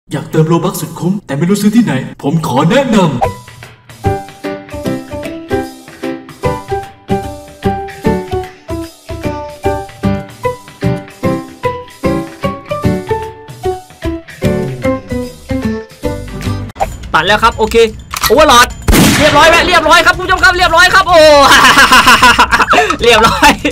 อยากเติมโลบัคสุดคุ้มแต่ไม่รู้ซื้อที่ไหนผมขอแนะนำตัดแล้วครับโอเคโอเวอร์ลอดเรียบร้อยไหมเรียบร้อยครับคุณผู้ชมครับเรียบร้อยครับโอ้ เรียบร้อย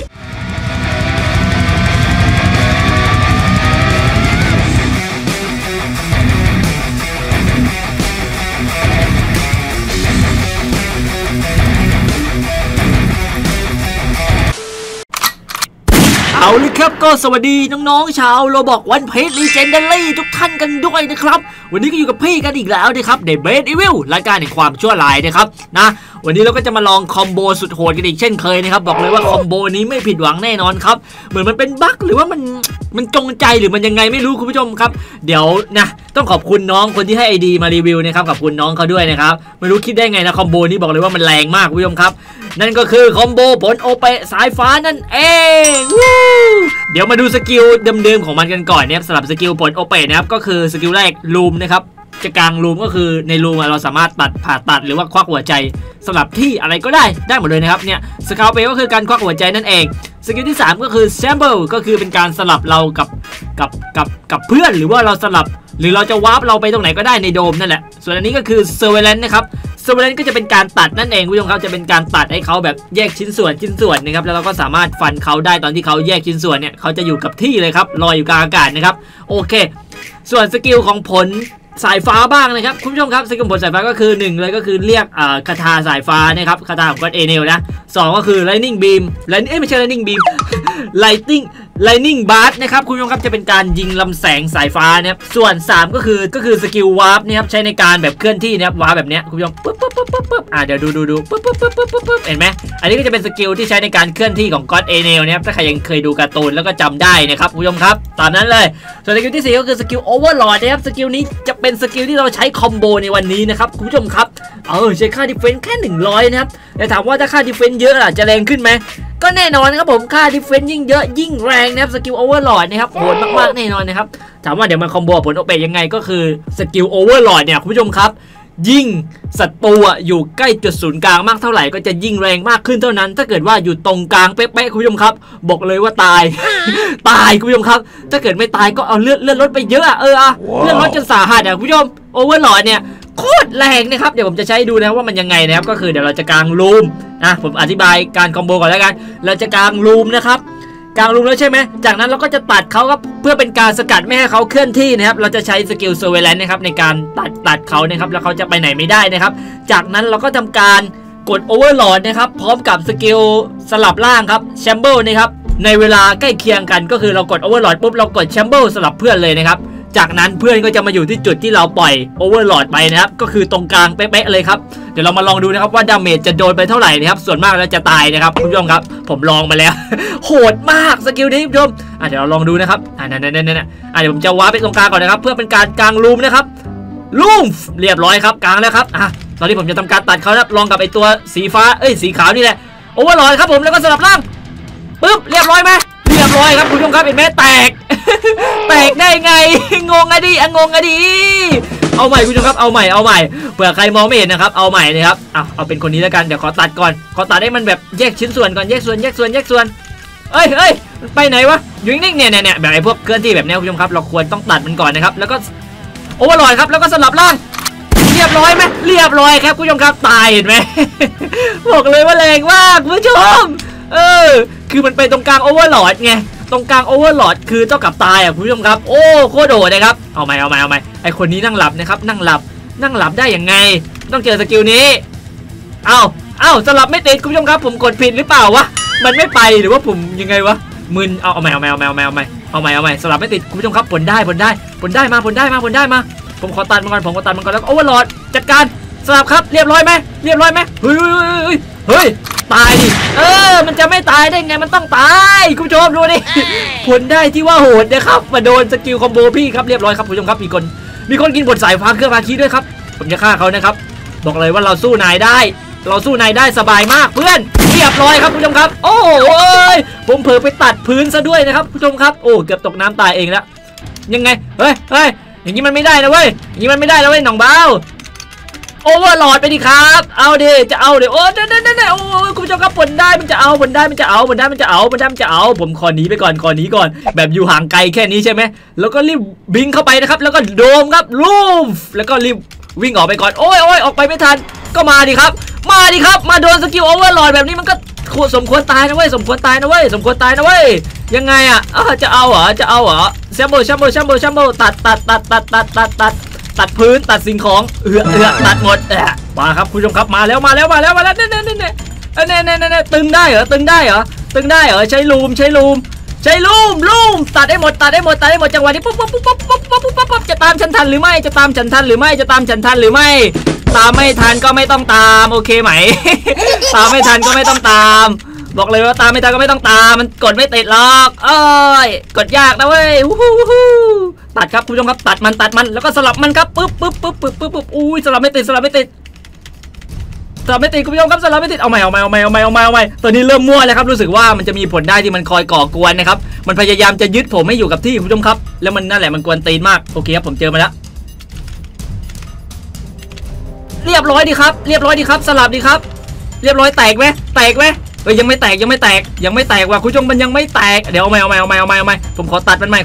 เอาเลยครับก็สวัสดีน้องๆชาวโรบอกวันเพจลีเจนเดอรี่ทุกท่านกันด้วยนะครับวันนี้ก็อยู่กับพี่กันอีกแล้วนะครับเดอะเบสอีวิลรายการแห่งความชั่วร้ายนะครับนะวันนี้เราก็จะมาลองคอมโบสุดโหดกันอีกเช่นเคยนะครับบอกเลยว่าคอมโบนี้ไม่ผิดหวังแน่นอนครับเหมือนมันเป็นบั๊กหรือว่ามันจงใจหรือมันยังไงไม่รู้คุณผู้ชมครับเดี๋ยวนะต้องขอบคุณน้องคนที่ให้ไอดีมารีวิวนะครับขอบคุณน้องเขาด้วยนะครับไม่รู้คิดได้ไงนะคอมโบนี้บอกเลยว่ามันแรงมากคุณผู้ชมครับนั่นก็คือคอมโบผลโอเปสายฟ้านั่นเองเดี๋ยวมาดูสกิลเดิมๆของมันกันก่อนนะครับสำหรับสกิลผลโอเปนะครับก็คือสกิลแรกลูมนะครับจะกลางรูมก็คือในรูมเราสามารถผ่าตัดหรือว่าควักหัวใจสำหรับที่อะไรก็ได้หมดเลยนะครับเนี่ยสกาวเปก็คือการควักหัวใจนั่นเองสกิลที่3ก็คือแซมเบิลก็คือเป็นการสลับเรากับเพื่อนหรือว่าเราสลับหรือเราจะวาร์ปเราไปตรงไหนก็ได้ในโดมนั่นแหละส่วนอันนี้ก็คือเซอร์เวเลนต์นะครับเซอร์เวเลนต์ก็จะเป็นการตัดนั่นเองคุณผู้ชมครับจะเป็นการตัดให้เขาแบบแยกชิ้นส่วนนะครับแล้วเราก็สามารถฟันเขาได้ตอนที่เขาแยกชิ้นส่วนเนี่ยเขาจะอยู่กับที่เลยครับลอยอยู่กลางอากาศนะครับโอเคส่วนสกิลของผลสายฟ้าบ้างนะครับคุณผู้ชมครับสกิลผลสายฟ้าก็คือ1เลยก็คือเรียกคาถาสายฟ้านะครับคาถาของก็อดเอเนลนะ2ก็คือ Lightning Beam ไม่ใช่ Lightning Beam Lightning Blast นะครับคุณผู้ชมครับจะเป็นการยิงลำแสงสายฟ้านะครับส่วน3ก็คือสกิลวาร์ปนะครับใช้ในการแบบเคลื่อนที่นะครับวาร์ปแบบเนี้ยคุณผู้ชมปึ๊บเดี๋ยวดูปึ๊บเห็นไหมอันนี้ก็จะเป็นสกิลที่ใช้ในการเคลื่อนที่ของก็อดเอเนลนะครับถ้าใครยังเคยดูการ์ตูนแล้วก็จำได้นะครับคุณผู้ชมครับตามนั้นเลยส่วนสกิลที่4ก็คือสกิลโอเวอร์ลอดนะครับสกิลนี้จะเป็นสกิลที่เราใช้คอมโบในวันนี้นะครับคุณผู้ชมครับใช้ค่าดิเฟนซ์แค่100นะครับแต่ถามว่าถ้าค่าดิเฟนซ์เยอะล่ะจะแรงขึ้นไหมก็แน่นอนครับผมค่าดิเฟนซ์ยิ่งเยอะยิ่งแรงนะครับสกิลโอเวอร์ลอดนะครับโหดมากๆแน่นอนนะครับถามว่าเดี๋ยวมันคอมโบผลโอเปยังไงก็คือสกิลโอเวอร์ลอดเนี่ยคุณผู้ชมครับยิ่งศัตรูอยู่ใกล้จุดศูนย์กลางมากเท่าไหร่ก็จะยิ่งแรงมากขึ้นเท่านั้นถ้าเกิดว่าอยู่ตรงกลางเป๊ะๆคุณผู้ชมครับบอกเลยว่าตาย ตายคุณผู้ชมครับถ้าเกิดไม่ตายก็เอาเลือดลดไปเยอะเลือดลดจนสาหัสคุณผู้ชมโอเวอร์ลอดเนี่ยโคตรแรงนะครับเดี๋ยวผมจะใช้ดูนะว่ามันยังไงนะครับก็คือเดี๋ยวเราจะกางรูมผมอธิบายการคอมโบก่อนแล้วกันเราจะกางรูมนะครับกางรูมแล้วใช่ไหมจากนั้นเราก็จะตัดเขาครับเพื่อเป็นการสกัดไม่ให้เขาเคลื่อนที่นะครับเราจะใช้สกิลเซอร์เวเลนต์นะครับในการตัดเขานะครับแล้วเขาจะไปไหนไม่ได้นะครับจากนั้นเราก็ทำการกดโอเวอร์ลอดนะครับพร้อมกับสกิลสลับล่างครับแชมเบิลนะครับในเวลาใกล้เคียงกันก็คือเรากดโอเวอร์ลอดปุ๊บเรากดแชมเบิลสลับเพื่อนเลยนะครับจากนั้นเพื่อนก็จะมาอยู่ที่จุดที่เราปล่อยโอเวอร์ลอดไปนะครับก็คือตรงกลางเป๊ะๆเลยครับเดี๋ยวเรามาลองดูนะครับว่าดาเมจจะโดนไปเท่าไหร่นะครับส่วนมากแล้วจะตายนะครับคุณผู้ชมครับผมลองมาแล้ว โหดมากสกิลนี้คุณผู้ชมเดี๋ยวเราลองดูนะครับนั่นเดี๋ยวผมจะวาร์ปไปตรงกลางก่อนนะครับเพื่อเป็นการกางรูมนะครับรูมเรียบร้อยครับกางแล้วครับตอนนี้ผมจะทำการตัดเขาครับลองกับไอตัวสีฟ้าสีขาวนี่แหละโอเวอร์ลอดครับผมแล้วก็สลับล่างปึ๊บเรียบร้อยไหมเรียบร้อยครับคุณผู้ชมครับเห็นไหมแตก แตกได้ไงงงอะดิเอาใหม่คุณผู้ชมครับเอาใหม่เผื่อใครมองไม่เห็นนะครับเอาใหม่นะครับเอาเป็นคนนี้แล้วกันเดี๋ยวขอตัดก่อนขอตัดให้มันแบบแยกชิ้นส่วนก่อนแยกส่วนเอ้ยไปไหนวะอยู่นิ่งๆเนี่ยแบบไอ้พวกเคลื่อนที่แบบนี้คุณผู้ชมครับเราควรต้องตัดมันก่อนนะครับแล้วก็โอเวอร์ลอดครับแล้วก็สลับล่างเรียบร้อยไหมเรียบร้อยครับคุณผู้ชมครับตายเห็นไหม บอกเลยว่าแรงมากคุณผู้ชมคือมันไปตรงกลางโอเวอร์ลอดไงตรงกลางโอเวอร์ลอดคือเท่ากับตายคุณผู้ชมครับโอ้โคตรโดดนะครับเอาใหม่ไอคนนี้นั่งหลับนะครับนั่งหลับได้ยังไงต้องเจอสกิลนี้เอาสลับไม่ติดคุณผู้ชมครับผมกดผิดหรือเปล่าวะมันไม่ไปหรือว่าผมยังไงวะมึนเอาใหม่สลับไม่ติดคุณผู้ชมครับผลได้มาผมขอตัดมันก่อนแล้วโอเวอร์ลอดจัดการสลับครับเรียบร้อยไหมเฮ้ยตายดิมันจะไม่ตายได้ไงมันต้องตายคุณผู้ชมดูดิผลได้ที่ว่าโหดนะครับมาโดนสกิลคอมโบพี่ครับเรียบร้อยครับคุณผู้ชมครับมีคนกินบทสายฟ้าเครื่องราคีด้วยครับผมจะฆ่าเขานะครับบอกเลยว่าเราสู้นายได้สบายมากเพื่อนเรียบร้อยครับคุณผู้ชมครับโอ้ยผมเผลอไปตัดพื้นซะด้วยนะครับคุณผู้ชมครับโอ้เกือบตกน้ำตายเองแล้วยังไงเฮ้ยอย่างนี้มันไม่ได้นะเว้ยอย่างนี้มันไม่ได้นะเว้ยน้องเบาโอเวอร์โหลดไปดิครับเอาดิจะเอาดิโอ้เนี่ยโอ้คุณผู้ชมครับบนได้มันจะเอาผมขอหนีไปก่อนแบบอยู่ห่างไกลแค่นี้ใช่ไหมแล้วก็รีบบิงเข้าไปนะครับแล้วก็โดมครับลูฟแล้วก็รีบวิ่งออกไปก่อนโอ้ยออกไปไม่ทันก็มาดิครับมาโดนสกิลโอเวอร์โหลดแบบนี้มันก็สมควรตายนะเว้ยยังไงอ่ะจะเอาเหรอแชมเบอร์ตัดพื้นตัดสิ่งของตัดหมดมาครับคุณผู้ชมครับมาแล้วเนี่ยตึงได้เหรอใช้ลูมตัดได้หมดจังหวะนี้ปุ๊บจะตามฉันทันหรือไม่ตามไม่ทันก็ไม่ต้องตามโอเคไหม ตามไม่ทันก็ไม่ต้องตามบอกเลยว่าตามไม่ทันก็ไม่ต้องตามมันกดไม่ติดหรอกกดยากนะเว้ยตัดครับคุณผู้ชมครับตัดมันแล้วก็สลับมันครับปึ๊บอุ้ยสลับไม่ติดคุณผู้ชมครับสลับไม่ติดเอาใหม่ตอนนี้เริ่มมั่วแล้วครับรู้สึกว่ามันจะมีผลได้ที่มันคอยก่อกวนนะครับมันพยายามจะยึดผมให้อยู่กับที่คุณผู้ชมครับแล้วมันนั่นแหละมันกวนตีนมากโอเคครับผมเจอมาแล้วเรียบร้อยดีครับสลับดีครับเรียบร้อยแตกไหมยังไม่แตกว่ะคุณผู้ชมมันยังไม่แตกเดี๋ยวเอาใหม่ผมขอตัดมันใหม่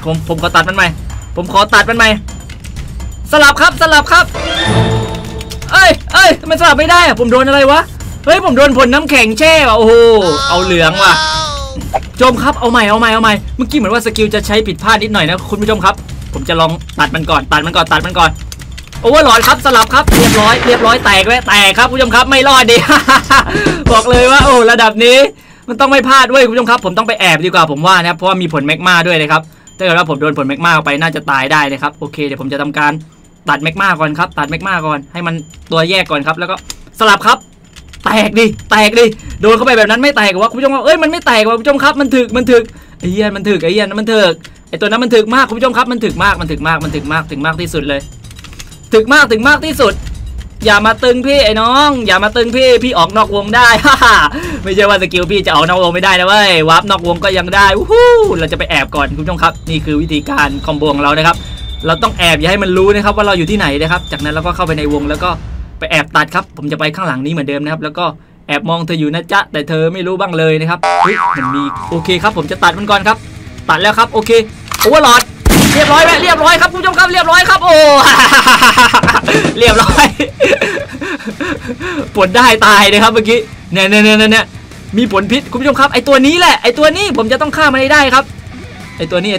สลับครับเอ้ยทำไมสลับไม่ได้อะผมโดนอะไรวะเฮ้ยผมโดนผลน้ำแข็งแช่ว่ะโอ้โหเอาเหลืองว่ะโจมครับเอาใหม่เมื่อกี้เหมือนว่าสกิลจะใช้ผิดพลาดนิดหน่อยนะคุณผู้ชมครับผมจะลองตัดมันก่อนโอเวอร์โหลดครับสลับครับเรียบร้อยแตกครับคุณผู้ชมครับไม่รอดดิ บอกเลยว่าโอ้ระดับนี้มันต้องไม่พลาดเว้ยคุณผู้ชมครับผมต้องไปแอบดีกว่าผมว่านะเพราะว่ามีผลแมกมาด้วยนะครับถ้าเกิดว่าผมโดนผลแมกมาไปน่าจะตายได้นะครับโอเคเดี๋ยวผมจะทำการตัดแมกมาก่อนครับให้มันตัวแยกก่อนครับแล้วก็สลับครับแตกดิโดนเข้าไปแบบนั้นไม่แตกวะคุณผู้ชมครับเอ้ยมันไม่แตกวะคุณผู้ชมครับมันถึกไอ้เหี้ยมันถึกไอ้ตัวนั้นมันถึกมากคุณผู้ชมครับมันถึกมากที่สุดเลยถึกมากที่สุดอย่ามาตึงพี่ไอ้น้องอย่ามาตึงพี่ออกนอกวงได้ ไม่ใช่ว่าสกิลพี่จะออกนอกวงไม่ได้นะเว้ยวาร์ปนอกวงก็ยังได้เราจะไปแอบก่อนคุณผู้ชมครับนี่คือวิธีการคอมโบของเรานะครับเราต้องแอบอย่าให้มันรู้นะครับว่าเราอยู่ที่ไหนนะครับจากนั้นเราก็เข้าไปในวงแล้วก็ไปแอบตัดครับผมจะไปข้างหลังนี้เหมือนเดิมนะครับแล้วก็แอบมองเธออยู่นะจ๊ะแต่เธอไม่รู้บ้างเลยนะครับมันมีโอเคครับผมจะตัดมันก่อนครับตัดแล้วครับโอเคโอเวอร์โหลดเรียบร้อยครับคุณผู้ชมครับเรียบร้อยครับโอ้ เรียบร้อยผลได้ตายนะครับเมื่อกี้เนี่ยมีผลพิษคุณผู้ชมครับไอตัวนี้แหละไอตัวนี้ผมจะต้องฆ่ามันให้ได้ครับไอตัวนี้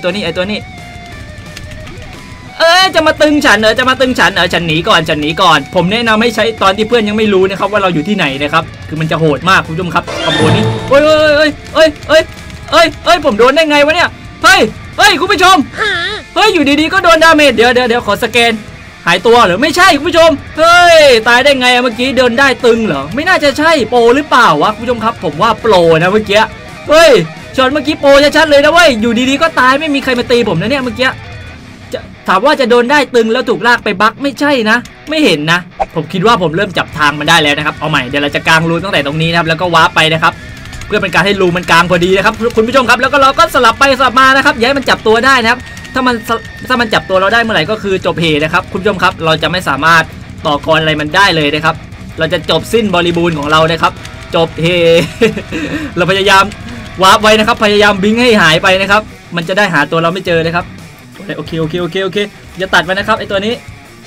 จะมาตึงฉันฉันหนีก่อนผมแนะนำให้ใช้ตอนที่เพื่อนยังไม่รู้นะครับว่าเราอยู่ที่ไหนนะครับคือมันจะโหดมากคุณผู้ชมครับคอมโบนี้เฮ้ยผมโดนได้ไงวะเนี่ยเฮ้ยคุณผู้ชมเฮ้ยอยู่ดีๆก็โดนดาเมจเดี๋ยวขอสแกนหายตัวหรือไม่ใช่คุณผู้ชมเฮ้ยตายได้ไงเมื่อกี้เดินได้ตึงเหรอไม่น่าจะใช่โปรหรือเปล่าวะคุณผู้ชมครับผมว่าโปรนะเมื่อกี้เฮ้ยช็อตเมื่อกี้โปรชัดๆเลยนะเว้ยอยู่ดีๆก็ตายไม่มีใครมาตีผมนะเนี่ยเมื่อกี้ถามว่าจะโดนได้ตึงแล้วถูกลากไปบั๊กไม่ใช่นะไม่เห็นนะผมคิดว่าผมเริ่มจับทางมันได้แล้วนะครับเอาใหม่เดี๋ยวเราจะกางรูตั้งแต่ตรงนี้นะครับแล้วก็วาร์ปไปนะครับเพื่อเป็นการให้รูมันกลางพอดีนะครับคุณผู้ชมครับแล้วก็เราก็สลับไปสลับมานะครับอย่าให้มันจับตัวได้นะครับถ้ามันจับตัวเราได้เมื่อไหร่ก็คือจบเหนะครับคุณผู้ชมครับเราจะไม่สามารถต่อกรอะไรมันได้เลยนะครับเราจะจบสิ้นบริบูรณ์ของเรานะครับจบเฮ เราพยายามวาร์ปไว้นะครับพยายามบิงให้หายไปนะครับมันจะได้หาตัวเราไม่เจอนะครับโอเคจะตัดไปนะครับไอตัวนี้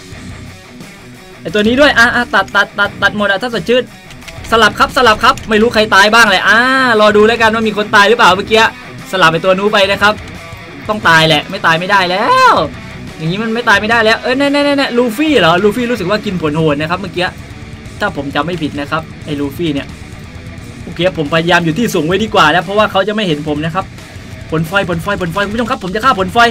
ด้วยตัดหมดถ้าสดชื่นสลับครับไม่รู้ใครตายบ้างเลยรอดูแล้วกันว่ามีคนตายหรือเปล่าเมื่อกี้สลับไปตัวนู้นไปนะครับต้องตายแหละไม่ตายไม่ได้แล้วอย่างนี้มันไม่ตายไม่ได้แล้วเนี่ยลูฟี่เหรอลูฟี่รู้สึกว่ากินผลโหดนะครับเมื่อกี้ถ้าผมจำไม่ผิดนะครับไอ้ลูฟี่เนี่ยโอเคผมพยายามอยู่ที่สูงไว้ดีกว่านะเพราะว่าเขาจะไม่เห็นผมนะครับผลไฟคุณผู้ชมครับผมจะฆ่าผลไฟ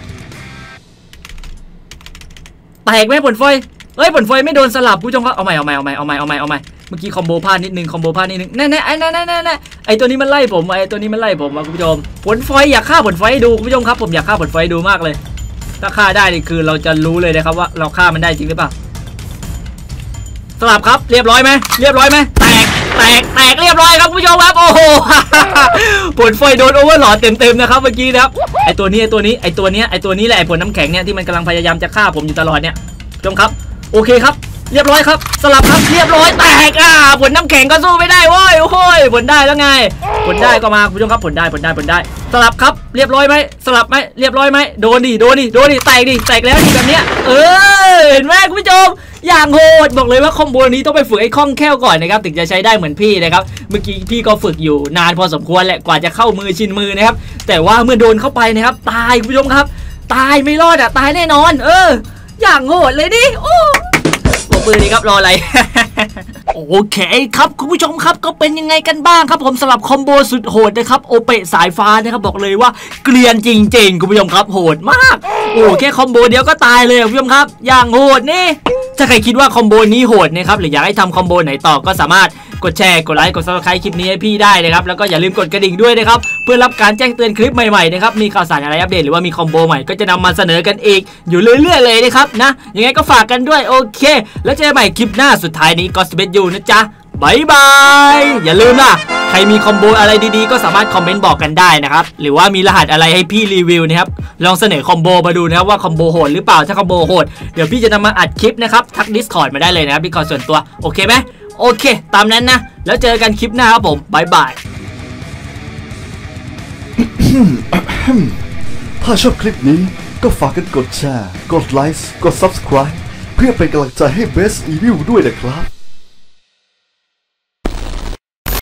แตกไหมผลไฟผลไฟไม่โดนสลับผู้ชมครับเอาใหม่เมื่อกี้คอมโบพลาดนิดนึงแน่ไอตัวนี้มันไล่ผมคุณผู้ชมผลไฟอยากฆ่าผลไฟให้ดูคุณผู้ชมครับผมอยากฆ่าผลไฟดูมากเลยถ้าฆ่าได้นี่คือเราจะรู้เลยนะครับว่าเราฆ่ามันได้จริงหรือเปล่าสลับครับเรียบร้อยไหมแตกแตกเรียบร้อยครับคุณผู้ชมครับโอ้โหผลไฟโดนโอเวอร์หลอดเต็มนะครับเมื่อกี้นะครับไอตัวนี้แหละไอตัวนี้แหละไอผลน้ำแข็งเนี่ยที่มันกำลังพยายามจะฆ่าผมอยู่ตลอดเนี่ยผู้ชมครับโอเคครับเรียบร้อยครับสลับครับเรียบร้อยแตกผลน้ำแข็งก็สู้ไม่ได้โว้ยโอ้ยผลได้แล้วไงผลได้ก็มาคุณผู้ชมครับผลได้สลับครับเรียบร้อยไหมสลับไหมเรียบร้อยไหมโดนดิแตกแล้วดิแบบเนี้ยเห็นไหมคุณผู้ชมอย่างโหดบอกเลยว่าคอมโบนี้ต้องไปฝึกไอ้คล่องแคล่วก่อนนะครับถึงจะใช้ได้เหมือนพี่นะครับเมื่อกี้พี่ก็ฝึกอยู่นานพอสมควรแหละกว่าจะเข้ามือชินมือนะครับแต่ว่าเมื่อโดนเข้าไปนะครับตายคุณผู้ชมครับตายไม่รอดตายแน่นอนอย่างโหดเลยดิโอ้ปืนนี้ครับรออะไร โอเคครับคุณผู้ชมครับก็เป็นยังไงกันบ้างครับผมสำหรับคอมโบสุดโหดนะครับโอเปะสายฟ้านะครับบอกเลยว่าเกลียนจริงๆคุณผู้ชมครับโหดมากโอ้แค่คอมโบเดียวก็ตายเลยคุณผู้ชมครับอย่างโหดนี่ถ้าใครคิดว่าคอมโบนี้โหดนะครับหรืออยากให้ทำคอมโบไหนต่อก็สามารถกดแชร์กดไลค์กด Subscribe คลิปนี้ให้พี่ได้นะครับแล้วก็อย่าลืมกดกระดิ่งด้วยนะครับเพื่อรับการแจ้งเตือนคลิปใหม่ๆนะครับมีข่าวสารอะไรอัปเดตหรือว่ามีคอมโบใหม่ก็จะนำมาเสนอกันอีกอยู่เรื่อยๆเลยนะครับนะยังไงก็ฝากกันด้วยโอเคแล้วเจอกันใหม่คลิปหน้าสุดท้ายนี้ก็สเปซยูนะจ๊ะบายบายอย่าลืมนะใครมีคอมโบอะไรดีๆก็สามารถคอมเมนต์บอกกันได้นะครับหรือว่ามีรหัสอะไรให้พี่รีวิวนะครับลองเสนอคอมโบมาดูนะครับว่าคอมโบโหดหรือเปล่าถ้าคอมโบโหดเดี๋ยวพี่จะนำมาอัดคลิปนะครับทัก Discord มาได้เลยนะครับ Discord ส่วนตัวโอเคไหมโอเคตามนั้นนะแล้วเจอกันคลิปหน้าครับผมบายบายถ้าชอบคลิปนี้ก็ฝากกันกดแชร์กดไลค์กด Subscribe เพื่อเป็นกำลังใจให้ Best Evil ด้วยนะครับ